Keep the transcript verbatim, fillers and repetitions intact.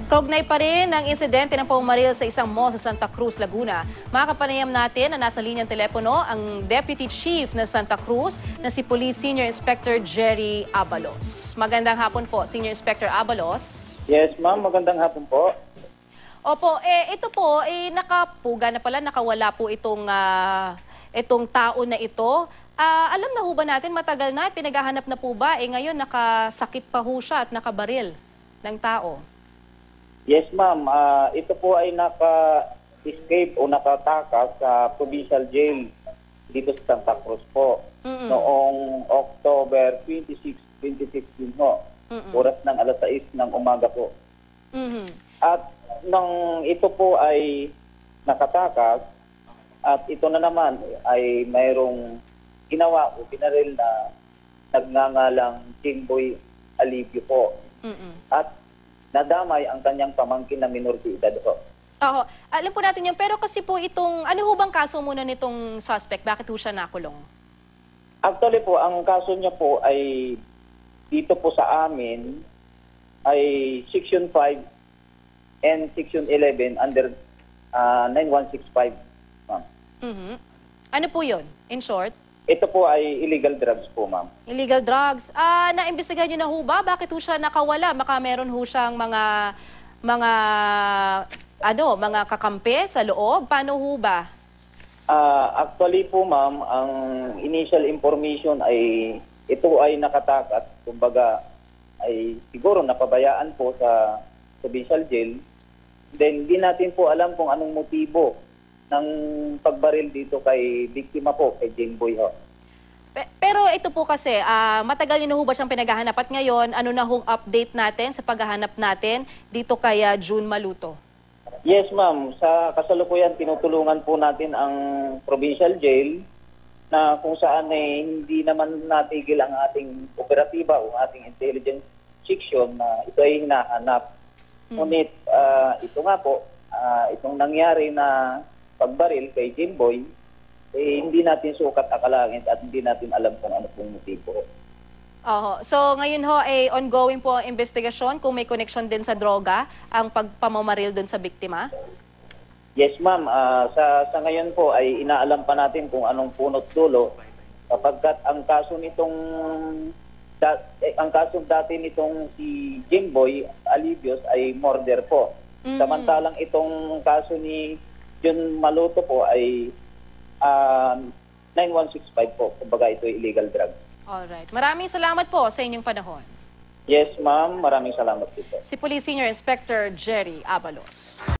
Kaugnay pa rin ang insidente ng pumaril sa isang mall sa Santa Cruz, Laguna. Makakapanayam natin na nasa linyang telepono ang Deputy Chief ng Santa Cruz na si Police Senior Inspector Jerry Abalos. Magandang hapon po, Senior Inspector Abalos. Yes, ma'am. Magandang hapon po. Opo, eh, ito po, eh, nakapuga na pala, nakawala po itong, uh, itong tao na ito. Uh, alam na ho ba natin, matagal na, pinaghahanap na po ba? Eh ngayon, nakasakit pa ho siya at nakabaril ng tao. Yes, ma'am. Uh, ito po ay naka-escape o nakatakas sa provincial jail dito sa Santa Cruz po. Mm-mm. Noong October twenty-sixth, twenty sixteen po. Mm-mm. Oras ng alas sais ng umaga po. Mm-hmm. At nang ito po ay nakatakas at ito na naman ay mayroong ginawa o pinaril na nagngangalang Jimboy Alivio po. Mm-mm. At nadamay ang kanyang pamangkin na minor de edad po. Oo. Alam po natin yun. Pero kasi po itong, ano ho bang kaso muna nitong suspect? Bakit ho siya nakulong? Actually po, ang kaso niya po ay dito po sa amin ay Section five and Section eleven under uh, nine one six five, ma'am. Mm-hmm. Ano po yun, in short? Ito po ay illegal drugs po, ma'am. Illegal drugs. Ah, naimbestigahan niyo na ho ba? Bakit ho siya nakawala? Baka meron ho siyang mga mga ano, mga kakampi sa loob. Paano ho ba? Uh, actually po, ma'am, ang initial information ay ito ay nakatakas, kumbaga ay siguro napabayaan po sa provincial jail. Then, hindi natin po alam kung anong motibo ng pagbaril dito kay biktima po, kay Jimboy ho. Pero ito po kasi, uh, matagal yun na ho ba siyang pinaghahanap? At ngayon, ano na hong update natin sa paghahanap natin dito kay uh, June Maluto? Yes, ma'am. Sa kasalukuyan, tinutulungan po natin ang provincial jail na kung saan eh, hindi naman natigil ang ating operatiba o ating intelligence section na ito ay hinahanap. Hmm. Ngunit uh, ito nga po, uh, itong nangyari na pagbaril kay Jimboy, eh, hindi natin sukat akalangit at hindi natin alam kung ano pong motibo. Oho. So ngayon ho, eh, ongoing po ang investigasyon kung may connection din sa droga ang pagpamamaril dun sa biktima? Yes, ma'am. Uh, sa, sa ngayon po ay inaalam pa natin kung anong punot dulo kapagkat ang kaso nitong dat, eh, ang kaso dati nitong si Jimboy Alivios ay murder po. Mm-hmm. Samantalang itong kaso ni June Maluto po ay uh, nine one six five po. Kumbaga ito ay illegal drug. Alright. Maraming salamat po sa inyong panahon. Yes, ma'am. Maraming salamat dito. Si Police Senior Inspector Jerry Abalos.